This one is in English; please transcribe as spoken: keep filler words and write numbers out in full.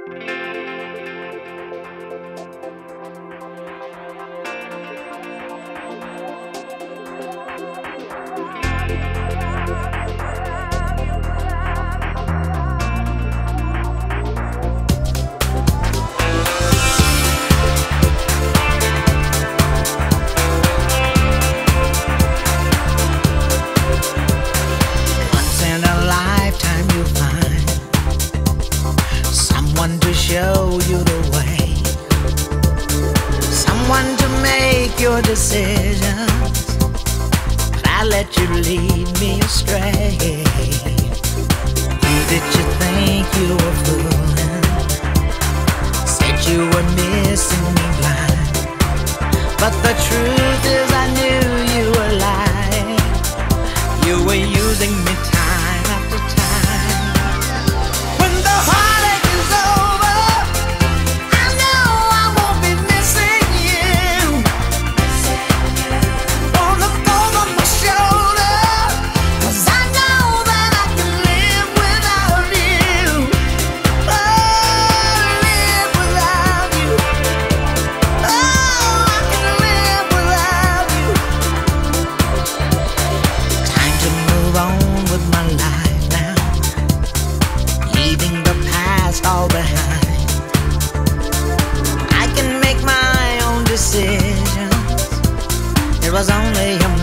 Show you the way, someone to make your decisions, but I let you lead me astray. Who did you think you were fooling? Said you were missing me blind, but the truth is I knew you were lying. You were using me time after time. When the heartache is over, all behind. I can make my own decisions. It was only a